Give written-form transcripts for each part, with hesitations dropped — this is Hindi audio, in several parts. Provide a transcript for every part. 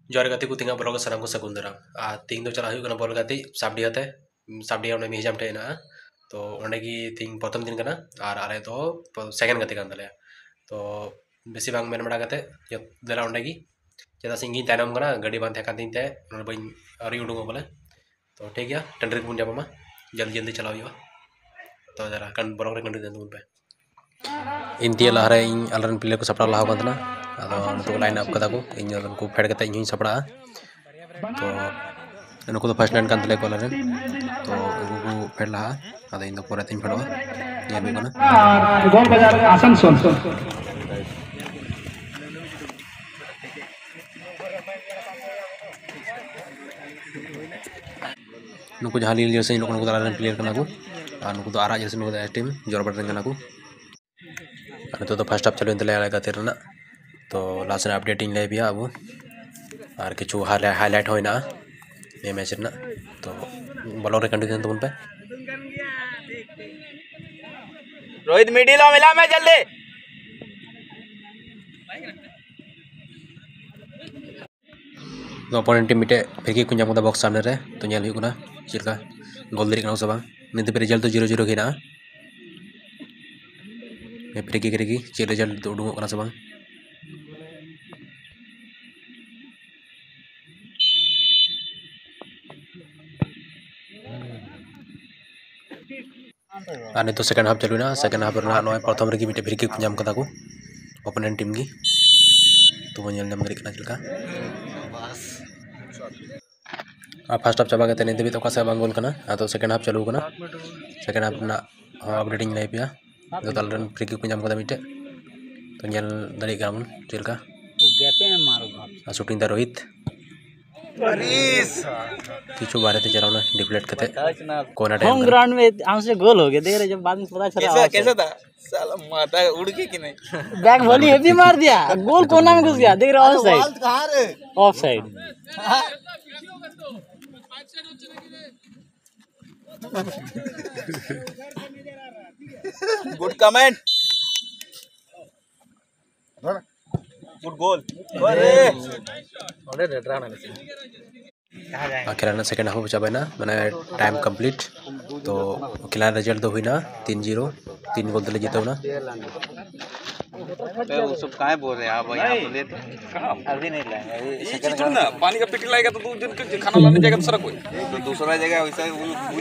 जोर गाती को तिंगा ब्लॉग सनाम को सकुंदरा तीन दो चला हुई बॉल गाती साबडियाते साबडिया उन्हें मिहिजाम टेना तो उन्हें की तीन प्रथम दिन करना और आरे तो सेकंड गाती करना ले तो बेसी बांग मेन बड़ा गाते जो दला उन्हें की चेदा सिंगी तायनम करना गाड़ी बांध थका दिन ते उन्हें बइन अरी उडूंगो बोले तो ठीक है टंडरी पुंजा पमा जल्दी जल्दी चलाओ हुआ तो जरा कन ब्लॉग रे कंटिन्यू दून पे इंतिया लहरे इन अलरन प्लेयर को सपड़ा लाहा कंतना तो लाइन अप कदा को इन को फेड कते इन सपड़ा तो नुको तो फर्स्ट नाइन कांतले को लरन तो उनको फेड लाहा अदा इन पोरे तीन फेडो ये भी कोना गोल बाजार आसनसोल नुको जहां लील जैसे नुको अलरन प्लेयर कना को और नुको तो आरा जैसे नुको टीम जोर बटन कना को तो फर्स्ट हाफ चलो इंतले गाते रना तो लास्ट अपडेटिंग ले भी अब और किछु हाईलाइट होइना ये मैच रना तो ब्लॉग रे कंटिन्यू तुम पे रोहित मिडिल मिला मैं जल्दी तो अपोनेंट टीम मिटे फ्री को नाम बॉक्स सामने रे तो नेल हुई कुना चिलका गोल दरी कना सब निते पे रिजल्ट तो 0-0 गिना मैं फ्री किक रेगी चे रिजल्ट तो उडुंगो कना सब आने तो सेकंड हाफ चलुना सेकंड हाफ रना नय प्रथम रेगी मिटे फ्री किक नाम कदा को ओपोनेंट टीम गी तो वो नेल नाम दरी कना चिलका फर्स्ट हाफ चाबा गते निते भी तो का से बांग गोल कना तो सेकंड हाफ चालू कना सेकंड हाफ ना अपडेटिंग लाइव या जो तलरन फ्री किक नाम कदा मिटे तो नेल दरी गामन चिलका गेपे में मारो शूटिंग द रोहित किछु बारे ते चलाना डिफ्लेक्ट करते कोना टाइम होम ग्राउंड में हमसे गोल हो गया देख रहे जब बाद में पता चला कैसा था साला माता उड़ के कि नहीं बैक वॉली हेवी मार दिया गोल कोना में घुस गया देख रहे ऑफ साइड कहां रे off side good comment good goal अरे खिलाना सेकंड हाफ चाबा ना माने टाइम कंप्लीट तो खिला रिजल्ट तो हुईना 3-0 3 गोल दले जीतो ना वो सब काहे बोल रहे हैं आप यहां बोले थे अभी नहीं लाएंगे ये चीज ना पानी का पेटी लाएगा तो 2 दिन के खाना लाने जाएगा दूसरा कोई तो दूसरा जगह वैसा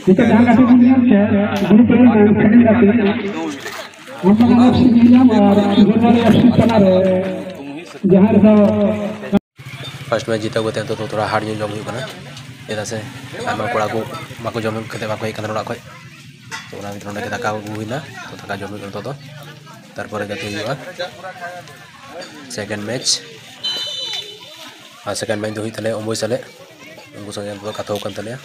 फर्स्ट मैच जीता गोते तो थोड़ा हार्ड जो जम हुई बना एदा से आमा कोड़ा को माको जम कते बाको एक कनरा कोई तो ना मित्र के दाका हुईना तो दाका जम करतो तो तारपर गते हुआ सेकंड मैच सेकंड मैच हुई तले ओम्बोय साले उनको संगे तो कथो कन तले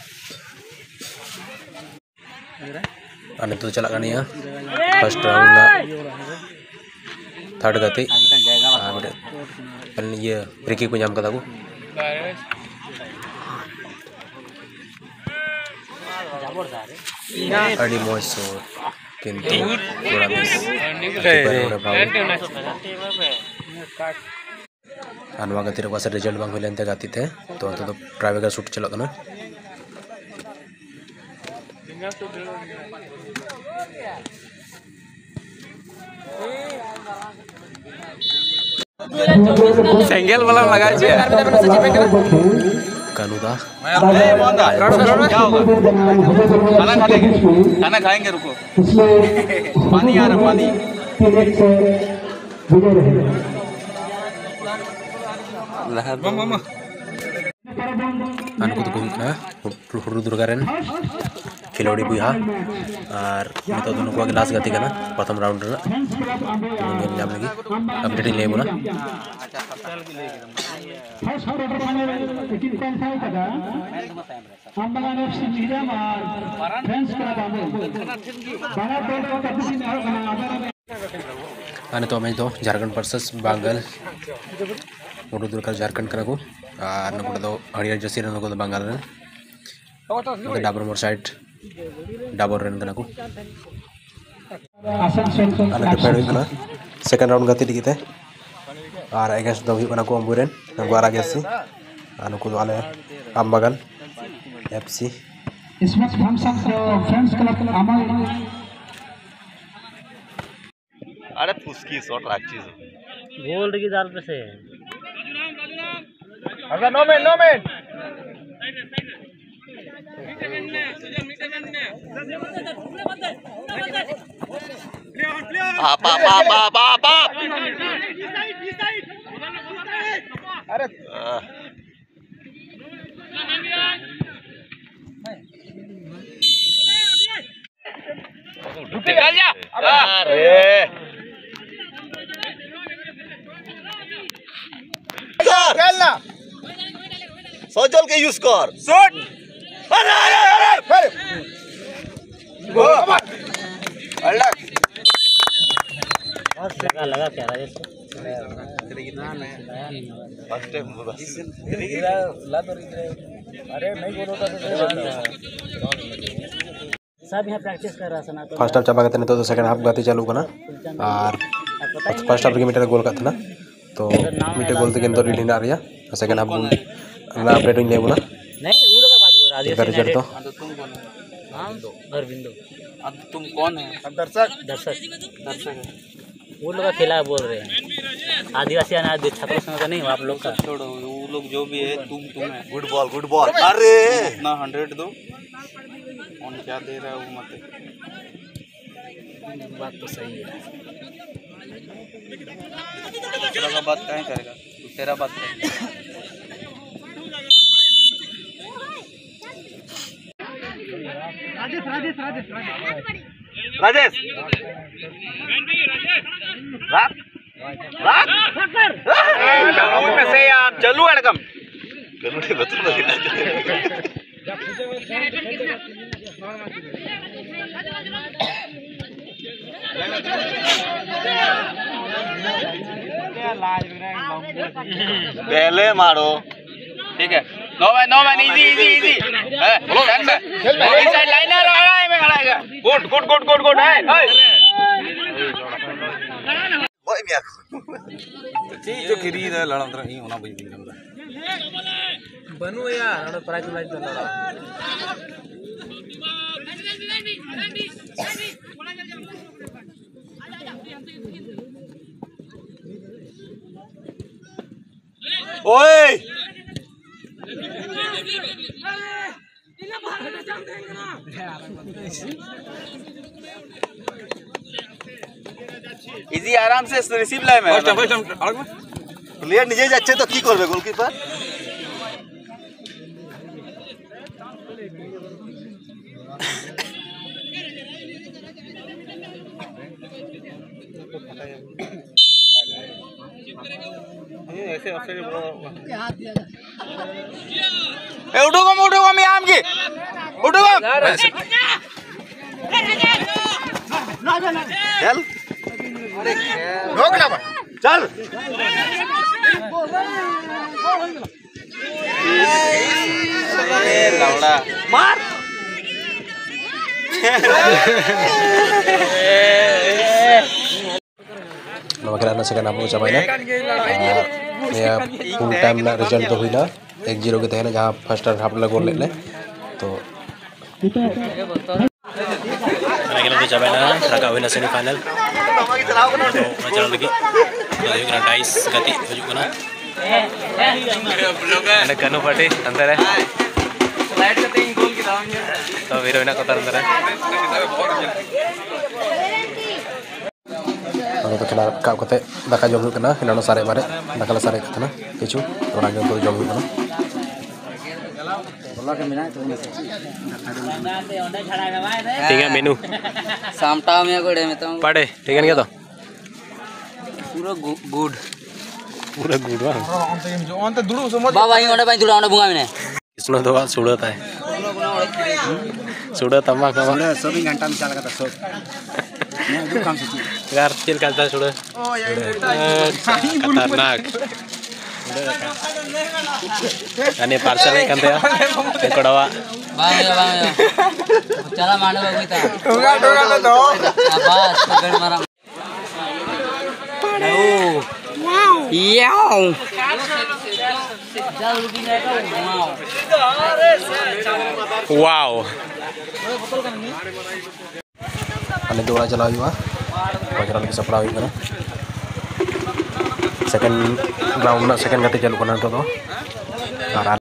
अने तो चला गनिया फर्स्ट राउंड ना थर्ड गति पहले ये फ्री किक को नाम कदा को अड़ी मोय सो किंतु थोड़ा मिस अनवा गति रे वासे रिजल्ट बांग होलेंते गाती थे तो ट्राइवेगर शूट चलो ना सेंगल वाला लगा छे कानूदा खाना खाएंगे रुको पानी आ रहा पानी अनको तो बुना हुरु दुर्गारेन खिलोड़ी बुहा और नितो दोनों को लास्ट गति करना प्रथम राउंड रे नेल नाम लगी अपडेटिंग ले बोला आने तो मैच दो झारखंड वर्सेस बांगल हुरु दुर्गा झारखंड कना को और नको दो हरियर जसी नको दो बांगल रे डाबर मोर साइड डाबर रन कना को आने तो फेड कना सेकंड राउंड गति दिखते और अगेंस्ट दो हुई को अम्बुरेन गुआरा गेसी नुकु दो आले आमबागान एफसी अरे फुसकी शॉट राखीज गोल की दाल पे से अगर नो मैन आप अरे निकल जा अरे खेलना सोचल के यूज कर शॉट अरे लगा क्या राजेश फर्स्ट टाइम अरे नहीं बोलो सब यहाँ प्रैक्टिस कर रहा सना फर्स्ट हाफ चाबा करते तो सेकंड हाफ गति चालू करना और फर्स्ट हाफ मीटर गोल करते ना तो मीटर गोल तक तो रीड हिना रिया सेकंड हाफ ना अपडेट ले बोला नहीं वो लोग का बात बोल रहा है रिजल्ट तो तुम कौन है हां अरविंदो अब तुम कौन है अब दर्शक है वो लोग का खिला बोल रहे हैं आदिवासी अनाज छात्रों संघ का नहीं आप लोग का छोड़ो वो लोग जो भी है तुम है गुड बॉल अरे इतना 100 दो कौन क्या दे रहा है वो मत बात तो सही है दूसरा का बात कहीं करेगा तू तेरा बात कर राजेश रात चलो में से यार चलू अड़कम पहले मारो ठीक है no man easy side liner लगा है मैं खड़ा है गुड है वही मिया चीज जो खरीद है लड़ा ही होना भाई बनू यार प्राइस तो लड़ा ओए इजी आराम से रिसीव लाए मैं प्लेयर निजे যাচ্ছে তো কি করবে গোলকিপার ऐसे ऑफसाइड उठो मैं आम की उठो चल रोक ना चल लौड़ा मार नमकराना सेकंड हाफ चाबाइना या फुल टाइम ना रिजल्ट तो हुईना 1-0 के तहना जहां फर्स्ट हाफ ला गोल ले तो अगला तो चाबाइना लगा हुईना सेमीफाइनल तो चला लगी तो हुईना डाइस गति हजू कना अने कनु पार्टी अंदर है स्लाइड करते ही गोल की दावेंगे तो वीरोइना को अंदर है तो खेला काब कते दाका जम हुई कना हिलानो सारे बारे दाका ला सारे कतना किछु ओना के तो जम हुई कना बोला के मिना तो ठीक है मेनू सामटा में गोड़े में तो पड़े ठीक है क्या तो पूरा गुड वाह बाबा ही ओंडे बाई दुड़ा ओंडे बुंगा में इसनो तो सुड़ता है सुड़ा तमा का सभी घंटा में चल का सब मैं दो काम से यार चिल करता सुड़ा खतरनाक अने पार्सल है कंते कोड़वा बामे चला मांडो बगीता टोगा तो बस पकड़ मारा वाओ अने दौड़ा चला हुआ बजरा लगे सपड़ा हुआ सेकंड ग्राउंड सेकंड गति चलू करना तो